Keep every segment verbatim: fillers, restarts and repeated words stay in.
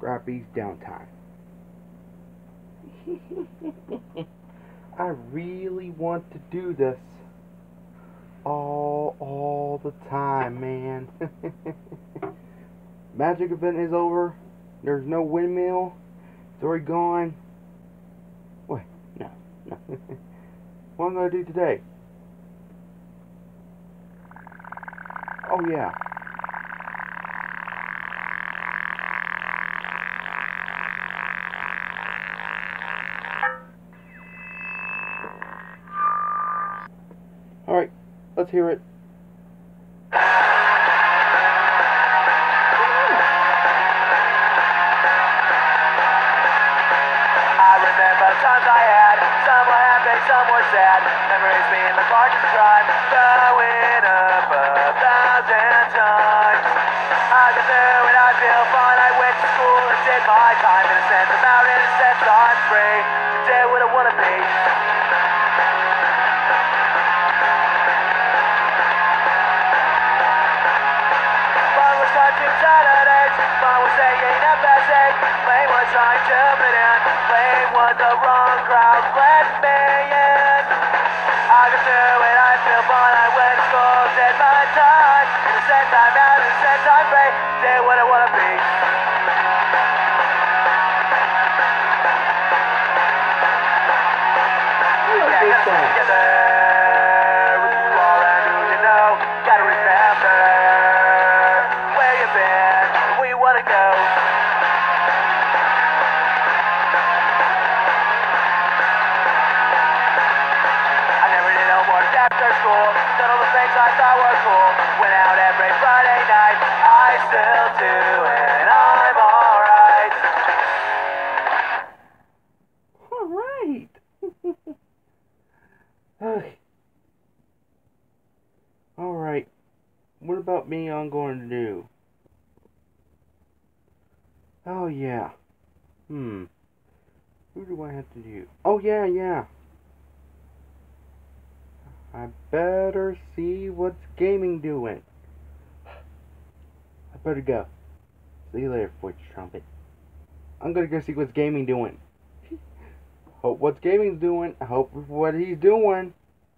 Scrappy's downtime. I really want to do this all all the time, man. Magic event is over. There's no windmill. It's already gone. Wait, no, no. What am I gonna do today? Oh yeah. Alright, let's hear it. Times I had, some were happy, some were sad. Memories being the largest crime, going up a thousand times. I got through it, I feel fine. I went to school and did my time. In a sense, I'm out, in a sense, I'm free to do what I wanna be. Fun was cartoon Saturdays, fun was saying F S A. Blame was trying to fit in, blame was the wrong crowd, let me in. I got through it, I feel fun, I went to school, did my time. In the sense I'm out, in the sense I'm free, did what I wanna be. Yeah, I gotta stay together with you all and who you know. Gotta remember where you've been, where you wanna go. After school, done all the things I thought were cool. Went out every Friday night, I still do, and I'm alright. Alright. Okay. Alright. What about me I'm going to do? Oh yeah. Hmm. Who do I have to do? Oh yeah, yeah. I better see what's gaming doing. I better go. See you later, Fortune Trumpet. I'm gonna go see what's gaming doing. Hope what's gaming's doing. I hope what he's doing.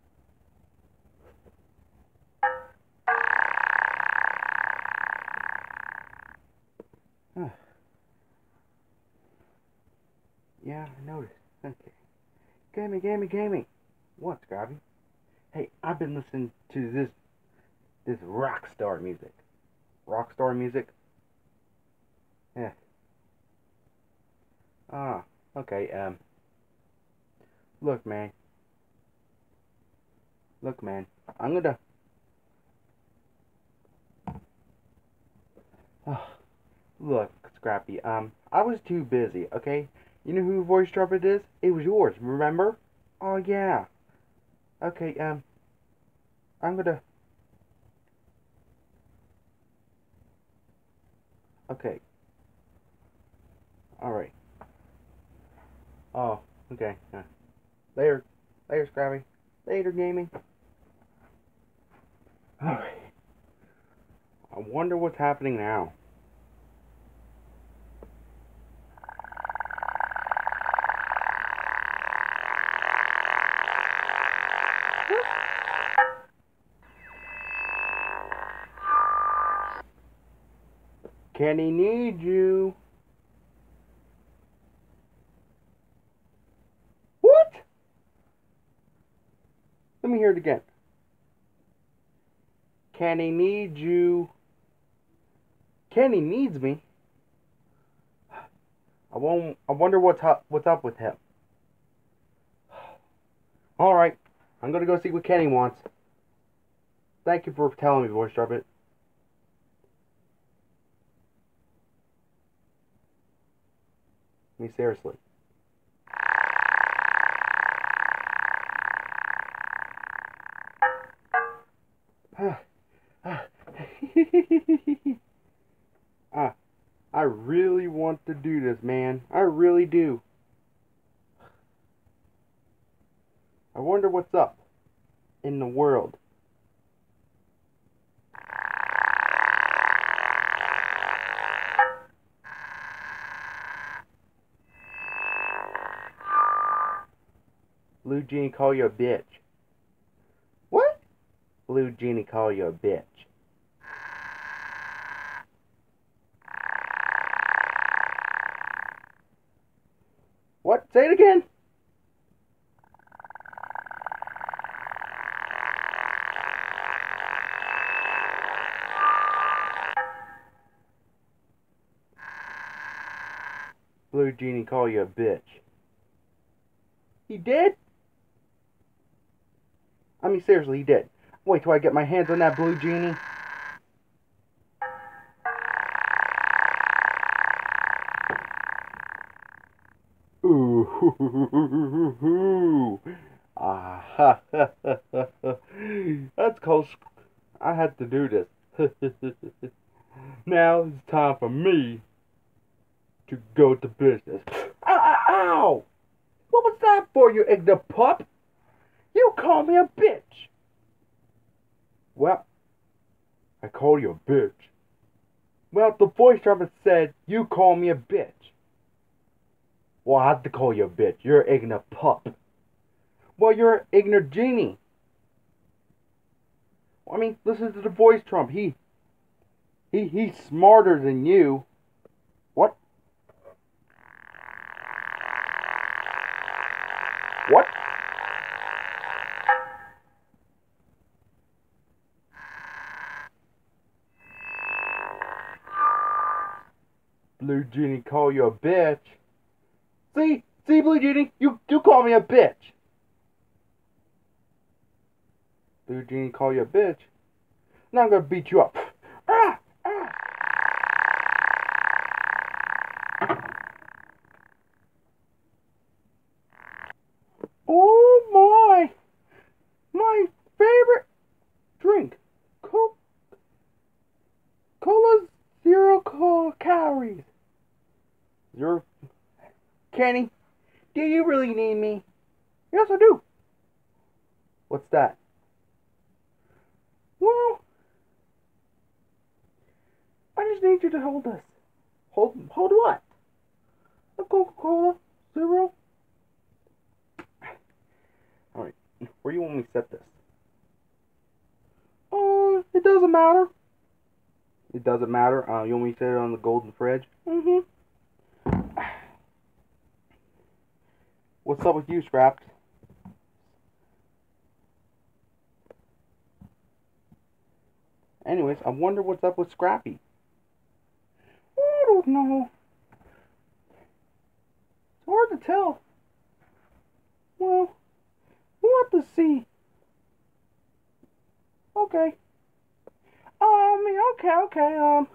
Huh. Yeah, I noticed. Okay. Gaming, gaming, gaming. What, Scrappy? Hey, I've been listening to this this rock star music. Rock star music? Yeah. Ah, okay, um look man. Look man. I'm gonna oh, look, Scrappy, um, I was too busy, okay? You know who Voice Trumpet is? It was yours, remember? Oh yeah. Okay, um, I'm gonna... Okay. Alright. Oh, okay. Uh, later. Later, Scrappy. Later, gaming. Alright. I wonder what's happening now. Kenny needs you. What? Let me hear it again. Kenny needs you. Kenny needs me. I won't. I wonder what's up. What's up with him? All right, I'm gonna go see what Kenny wants. Thank you for telling me, Voice Trumpet. I mean, seriously. ah, I really want to do this, man. I really do. I wonder what's up in the world. Blue Genie call you a bitch. What? Blue Genie call you a bitch. What? Say it again. Blue Genie call you a bitch. He did? I mean, seriously, he did. Wait till I get my hands on that Blue Genie. Ooh, ah, ha, ha, ha, ha. That's called. I had to do this. Now it's time for me to go to business. Ow, ow, ow! What was that for, you ignorant pup? You call me a bitch. Well, I call you a bitch. Well, the voice driver said you call me a bitch. Well, I have to call you a bitch. You're an ignorant pup. Well, you're an ignorant genie. I mean, listen to the voice Trump. He, he, he's smarter than you. What? What? Blue Genie call you a bitch. See? See, Blue Genie? You, you call me a bitch. Blue Genie call you a bitch. Now I'm gonna beat you up. Ah! Ah! Oh my! My favorite drink. Coke. Cola zero calories. Zero. Kenny, do you really need me? Yes, I do. What's that? Well, I just need you to hold this. Hold, hold what? The Coca-Cola Zero. All right, where do you want me to set this? Uh, it doesn't matter. It doesn't matter. Uh, you want me to set it on the golden fridge? Mm-hmm. What's up with you, Scraps? Anyways, I wonder what's up with Scrappy. I don't know. It's hard to tell. Well, we'll have to see. Okay. Um, okay, okay, um.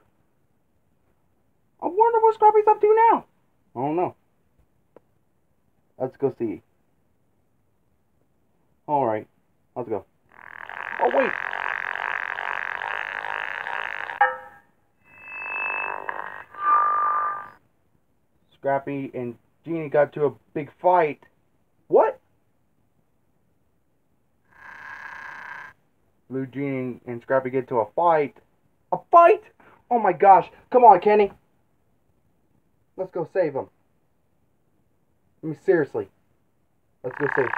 I wonder what Scrappy's up to now. I don't know. Let's go see. Alright, let's go. Oh, wait! Scrappy and Genie got to a big fight. What? Blue Genie and Scrappy get to a fight. A fight? Oh my gosh. Come on, Kenny. Let's go save him. I mean, seriously. Let's go save him.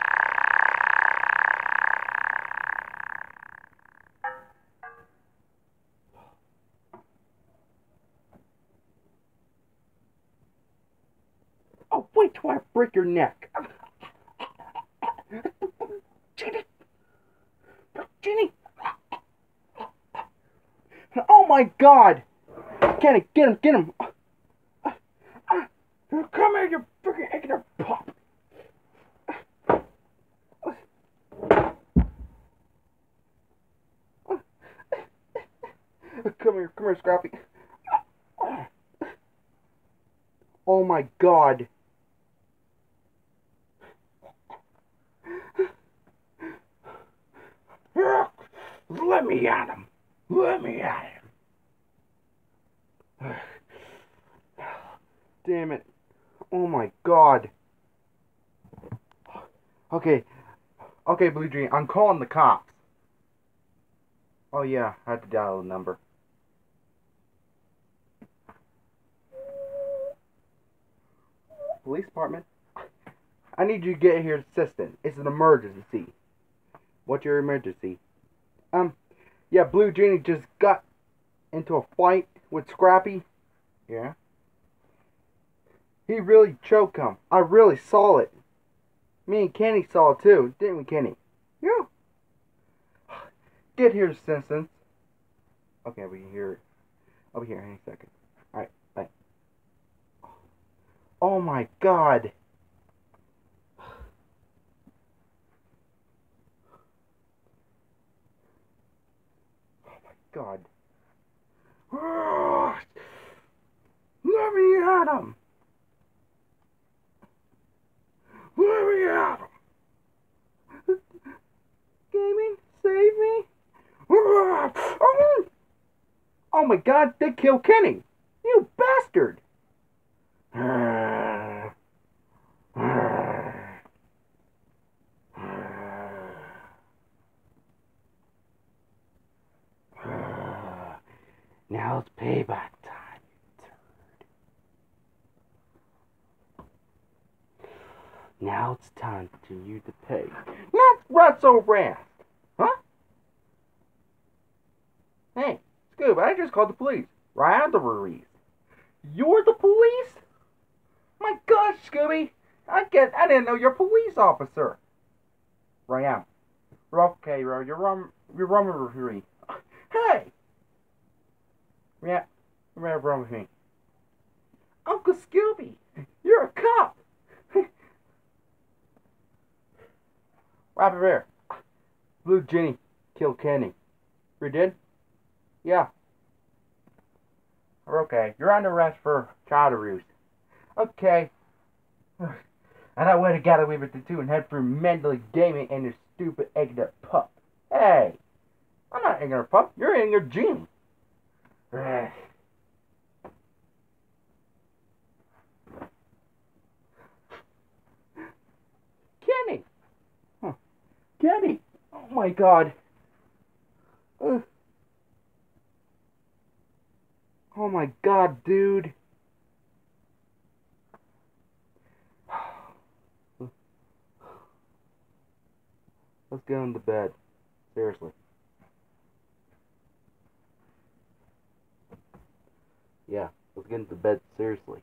Oh, wait till I break your neck. Genie. Genie. Oh my God. Kenny, get him, get him. Come here, you freaking ignorant pup. Come here, come here, Scrappy. Oh my God. Let me at him. Let me at him. Damn it. Oh my God. Okay. Okay, Blue Genie, I'm calling the cops. Oh yeah, I had to dial the number. Police department. I need you to get here assistant. It's an emergency. What's your emergency? Um, yeah, Blue Genie just got into a fight with Scrappy. Yeah. He really choked him. I really saw it. Me and Kenny saw it too, didn't we, Kenny? Yeah. Get here, Simpsons. Okay, I'll be here. I'll be here in a second. Alright, bye. Oh my god. Oh my god. Let me at him. Let me at him. Gaming, save me. Oh my god, they killed Kenny. You bastard. Now it's payback time, you turd. Now it's time for you to pay. Not right so fast. Huh? Hey, Scoob, I just called the police. Right the police. You're the police? My gosh, Scooby. I get I didn't know you're a police officer. Right am. Okay, bro, you're wrong you're wrong with me. Hey! Yeah, you're wrong with me. Uncle Scooby, you're a cop. Right there. Blue Genie killed Kenny. You did? Yeah. Okay, you're under arrest for child abuse. Okay. And I would have got away with it too and head for mentally gaming and your stupid ignorant pup. Hey! I'm not ignorant pup, you're ignorant Genie. Kenny! Huh. Kenny! Oh my god. Uh. Oh my god, dude. Let's get into bed. Seriously. Yeah, let's get into bed. Seriously.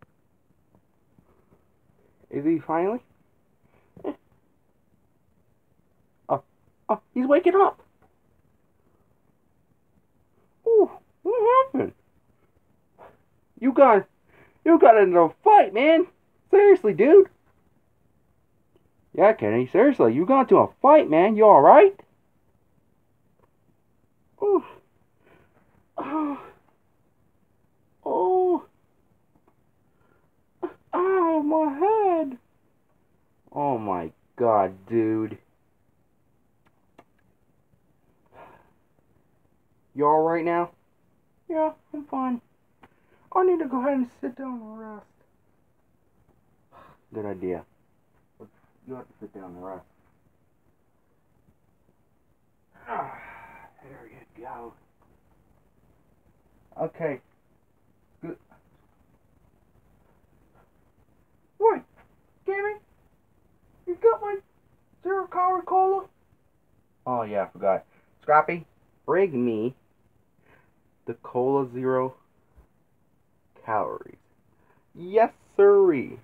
Is he finally? Eh. Oh, oh, he's waking up. Ooh, what happened? You got, you got into a fight, man. Seriously, dude. Yeah, Kenny, seriously, you got into a fight, man. You alright? Oh. Oh. Oh. Ow, my head. Oh my god, dude. You alright now? Yeah, I'm fine. I need to go ahead and sit down and rest. Good idea. You have to sit down and rest. Ah, there you go. Okay. Good. Wait, Gammy? You got my zero calorie cola? Oh yeah, I forgot. Scrappy, bring me the cola zero calories. Yes, sirree.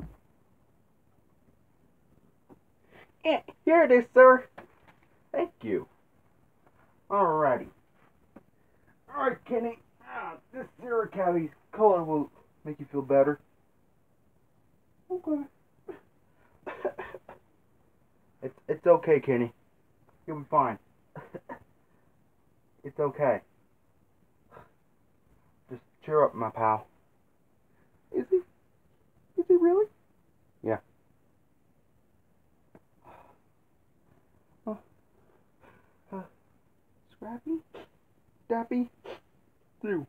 Eh, here it is, sir. Thank you. Alrighty. Alright, Kenny. Ah, this zero calories cola will make you feel better. Okay. it's it's okay, Kenny. You'll be fine. It's okay. Just cheer up, my pal. Is he? Is he really? Yeah. Scrappy, Dappy, through.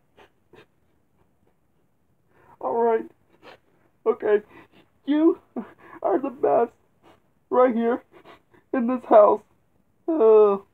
Alright. Okay. You are the best right here in this house. Uh,